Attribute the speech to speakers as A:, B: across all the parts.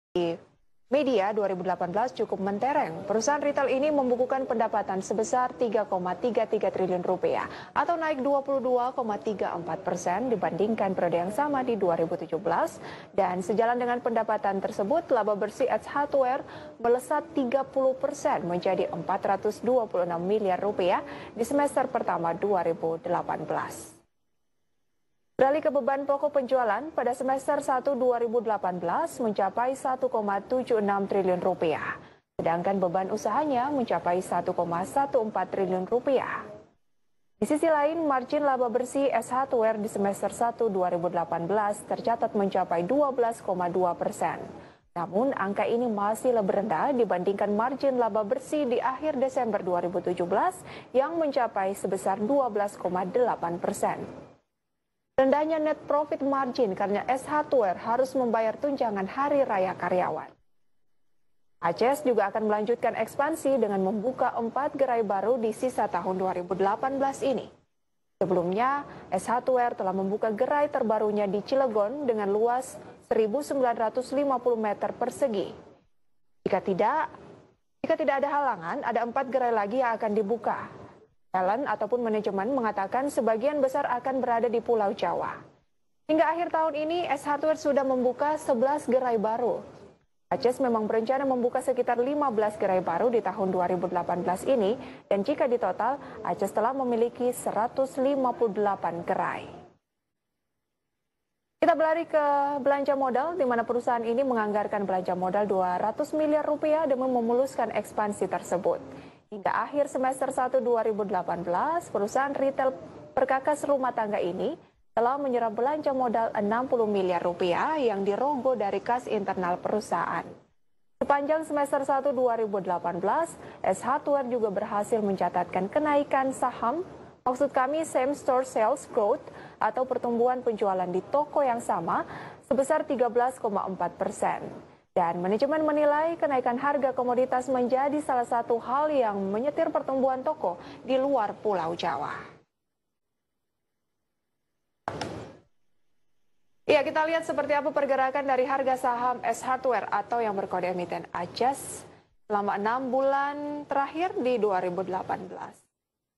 A: Media 2018 cukup mentereng. Perusahaan retail ini membukukan pendapatan sebesar 3,33 triliun rupiah atau naik 22,34% dibandingkan periode yang sama di 2017. Dan sejalan dengan pendapatan tersebut, laba bersih Edge Hardware melesat 30% menjadi 426 miliar rupiah di semester pertama 2018. Beralih ke beban pokok penjualan, pada semester 1 2018 mencapai 1,76 triliun rupiah, sedangkan beban usahanya mencapai 1,14 triliun rupiah. Di sisi lain, margin laba bersih Edge Hardware di semester 1 2018 tercatat mencapai 12,2%. Namun, angka ini masih lebih rendah dibandingkan margin laba bersih di akhir Desember 2017 yang mencapai sebesar 12,8%. Rendahnya net profit margin karena Edge Hardware harus membayar tunjangan hari raya karyawan. ACS juga akan melanjutkan ekspansi dengan membuka 4 gerai baru di sisa tahun 2018 ini. Sebelumnya, Edge Hardware telah membuka gerai terbarunya di Cilegon dengan luas 1.950 meter persegi. Jika tidak ada halangan, ada 4 gerai lagi yang akan dibuka. Talent ataupun manajemen mengatakan sebagian besar akan berada di Pulau Jawa. Hingga akhir tahun ini, Edge Hardware sudah membuka 11 gerai baru. ACS memang berencana membuka sekitar 15 gerai baru di tahun 2018 ini, dan jika ditotal, ACS telah memiliki 158 gerai. Kita berlari ke belanja modal, di mana perusahaan ini menganggarkan belanja modal 200 miliar rupiah demi memuluskan ekspansi tersebut. Hingga akhir semester 1 2018, perusahaan retail perkakas rumah tangga ini telah menyerap belanja modal 60 miliar rupiah yang dirogoh dari kas internal perusahaan. Sepanjang semester 1 2018, Edge Hardware juga berhasil mencatatkan kenaikan saham, maksud kami same store sales growth atau pertumbuhan penjualan di toko yang sama sebesar 13,4%. Dan manajemen menilai kenaikan harga komoditas menjadi salah satu hal yang menyetir pertumbuhan toko di luar Pulau Jawa. Ya, kita lihat seperti apa pergerakan dari harga saham Edge Hardware atau yang berkode emiten ACS selama 6 bulan terakhir di 2018.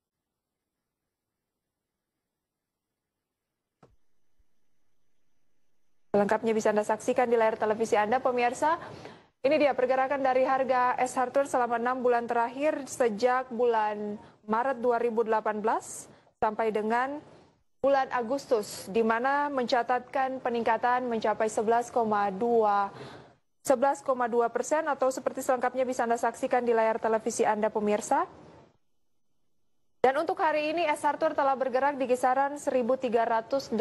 A: Lengkapnya bisa Anda saksikan di layar televisi Anda, pemirsa. Ini dia pergerakan dari harga Edge Hardware selama 6 bulan terakhir sejak bulan Maret 2018 sampai dengan bulan Agustus, di mana mencatatkan peningkatan mencapai 11,2% atau seperti selengkapnya bisa Anda saksikan di layar televisi Anda, pemirsa. Dan untuk hari ini Edge Hardware telah bergerak di kisaran 1.385.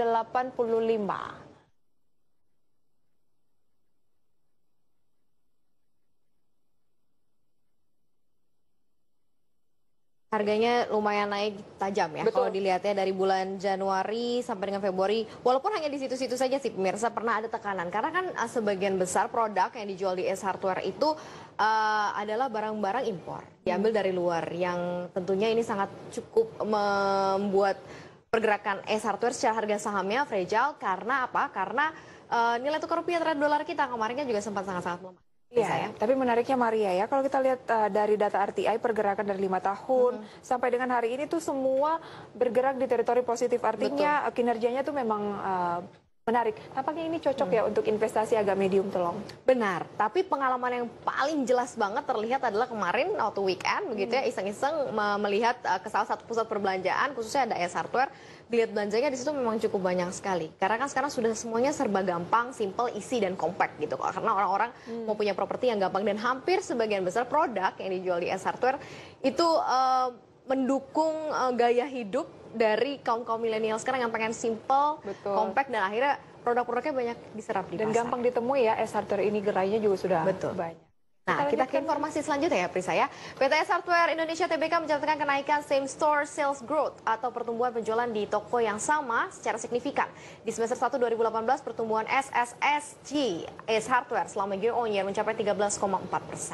B: Harganya lumayan naik tajam ya.
A: Betul.
B: Kalau dilihatnya dari bulan Januari sampai dengan Februari, walaupun hanya di situ-situ saja sih pemirsa, pernah ada tekanan. Karena kan sebagian besar produk yang dijual di Edge Hardware itu adalah barang-barang impor, diambil dari luar, yang tentunya ini sangat cukup membuat pergerakan Edge Hardware secara harga sahamnya fragile. Karena apa? Karena nilai tukar rupiah terhadap dolar kita kemarin kan juga sempat sangat-sangat melemah.
A: Iya, tapi menariknya Maria ya, kalau kita lihat dari data RTI pergerakan dari 5 tahun sampai dengan hari ini tuh semua bergerak di teritori positif, artinya kinerjanya tuh memang menarik. Tampaknya ini cocok ya untuk investasi agak medium to long.
B: Benar, tapi pengalaman yang paling jelas banget terlihat adalah kemarin waktu weekend begitu ya, iseng-iseng melihat ke salah satu pusat perbelanjaan, khususnya ada Edge Hardware. Dilihat belanjanya di situ memang cukup banyak sekali. Karena kan sekarang sudah semuanya serba gampang, simple, isi dan compact gitu. Karena orang-orang mau punya properti yang gampang, dan hampir sebagian besar produk yang dijual di Edge Hardware itu mendukung gaya hidup dari kaum milenial sekarang yang pengen simple, compact, dan akhirnya produk-produknya banyak diserap di pasar.
A: Dan gampang ditemui ya, Edge Hardware ini gerainya juga sudah banyak.
B: Nah, kita ke informasi selanjutnya ya, Prisa ya. PT Edge Hardware Indonesia Tbk mencatatkan kenaikan same store sales growth atau pertumbuhan penjualan di toko yang sama secara signifikan. Di semester 1 2018, pertumbuhan SSSG Edge Hardware selama year on year mencapai 13,4%.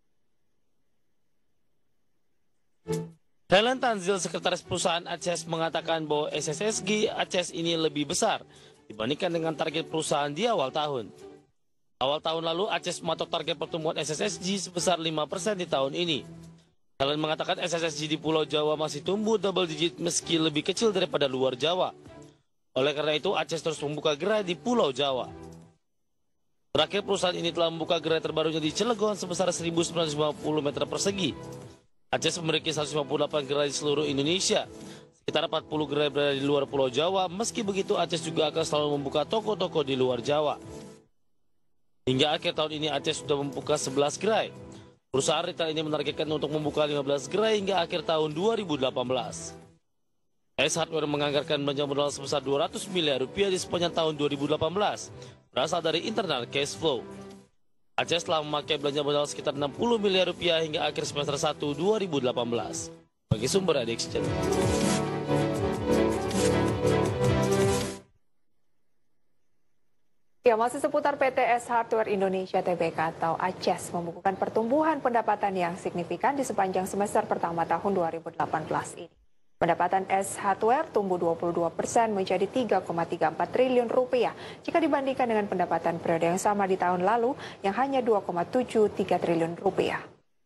C: Helen Tanzil, sekretaris perusahaan ACS, mengatakan bahwa SSSG ACS ini lebih besar dibandingkan dengan target perusahaan di awal tahun. Awal tahun lalu, ACES mematok target pertumbuhan SSSG sebesar 5% di tahun ini. Kalian mengatakan SSSG di Pulau Jawa masih tumbuh double digit meski lebih kecil daripada luar Jawa. Oleh karena itu, ACES terus membuka gerai di Pulau Jawa. Terakhir, perusahaan ini telah membuka gerai terbarunya di Cilegon sebesar 1.950 meter persegi. ACES memiliki 158 gerai di seluruh Indonesia. Sekitar 40 gerai berada di luar Pulau Jawa. Meski begitu, ACES juga akan selalu membuka toko-toko di luar Jawa. Hingga akhir tahun ini, ACES sudah membuka 11 gerai. Perusahaan retail ini menargetkan untuk membuka 15 gerai hingga akhir tahun 2018. ACES Hardware menganggarkan belanja modal sebesar 200 miliar rupiah di sepanjang tahun 2018, berasal dari internal cash flow. ACES telah memakai belanja modal sekitar 60 miliar rupiah hingga akhir semester 1 2018. Bagi sumber Adexchange.
A: Ya, masih seputar PTS Hardware Indonesia Tbk atau ACES membukukan pertumbuhan pendapatan yang signifikan di sepanjang semester pertama tahun 2018 ini. Pendapatan S Hardware tumbuh 22% menjadi 3,34 triliun rupiah jika dibandingkan dengan pendapatan periode yang sama di tahun lalu yang hanya 2,73 triliun rupiah.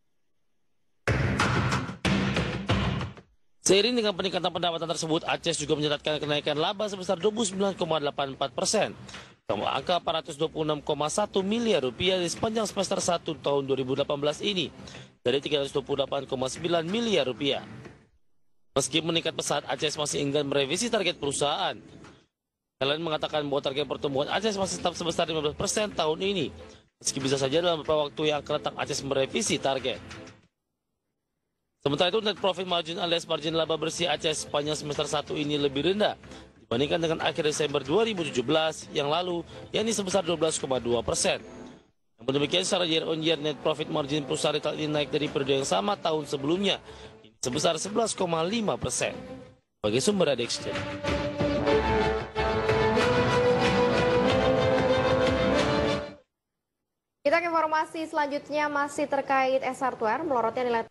C: Seiring dengan peningkatan pendapatan tersebut, ACES juga mencatatkan kenaikan laba sebesar 29,84%. Angka 426,1 miliar rupiah di sepanjang semester 1 tahun 2018 ini dari 328,9 miliar rupiah. Meski meningkat pesat, ACES masih enggan merevisi target perusahaan. Kalian mengatakan bahwa target pertumbuhan ACES masih tetap sebesar 15% tahun ini. Meski bisa saja dalam beberapa waktu yang akan datang ACES merevisi target. Sementara itu, net profit margin alias margin laba bersih ACES sepanjang semester 1 ini lebih rendah dibandingkan dengan akhir Desember 2017 yang lalu, yakni sebesar 12,2%. Namun demikian, secara year on year net profit margin perusahaan retail ini naik dari periode yang sama tahun sebelumnya, sebesar 11,5%. Bagi sumber Adexchange.
B: Kita ke informasi selanjutnya masih terkait S Hardware, melorotnya nilai.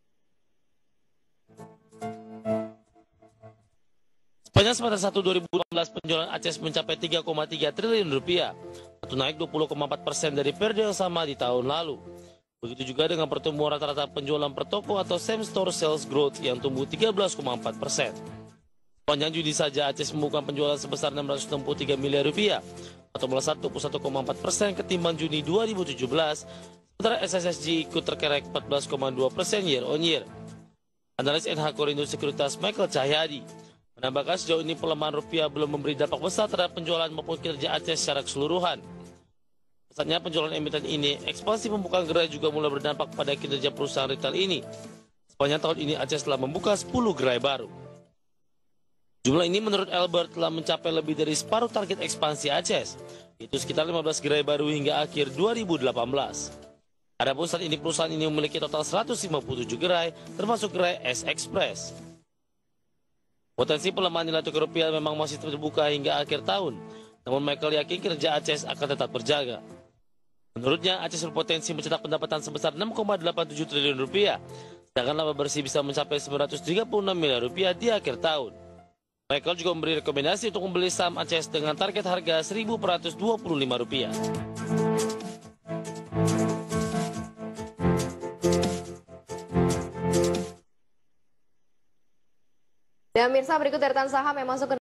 C: Sepanjang semester 1 2018 penjualan ACES mencapai 3,3 triliun rupiah atau naik 20,4% dari periode yang sama di tahun lalu. Begitu juga dengan pertumbuhan rata-rata penjualan per toko atau same store sales growth yang tumbuh 13,4%. Sepanjang Juni saja ACES membuka penjualan sebesar 663 miliar rupiah atau melesat 21,4% ketimbang Juni 2017, sementara SSSG ikut terkerek 14,2% year on year. Analis NH Korindo Sekuritas Michael Cahyadi menambahkan sejauh ini pelemahan rupiah belum memberi dampak besar terhadap penjualan maupun kinerja ACES secara keseluruhan. Pesatnya penjualan emiten ini, ekspansi pembukaan gerai juga mulai berdampak pada kinerja perusahaan retail ini. Sepanjang tahun ini ACES telah membuka 10 gerai baru. Jumlah ini menurut Albert telah mencapai lebih dari separuh target ekspansi ACES, yaitu sekitar 15 gerai baru hingga akhir 2018. Adapun saat ini perusahaan ini memiliki total 157 gerai, termasuk gerai S-Express. Potensi pelemahan nilai tukar rupiah memang masih terbuka hingga akhir tahun, namun Michael yakin kinerja ACES akan tetap terjaga. Menurutnya, ACES berpotensi mencetak pendapatan sebesar 6,87 triliun rupiah, sedangkan laba bersih bisa mencapai 936 miliar rupiah di akhir tahun. Michael juga memberi rekomendasi untuk membeli saham ACES dengan target harga Rp1.425.
B: Dan pemirsa, berikut deretan saham yang masuk ke